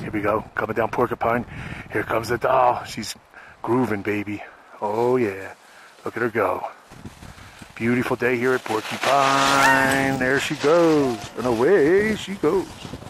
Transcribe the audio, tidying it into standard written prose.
Here we go, coming down Porcupine. Here comes the doll. She's grooving, baby. Oh yeah, look at her go. Beautiful day here at Porcupine. There she goes, and away she goes.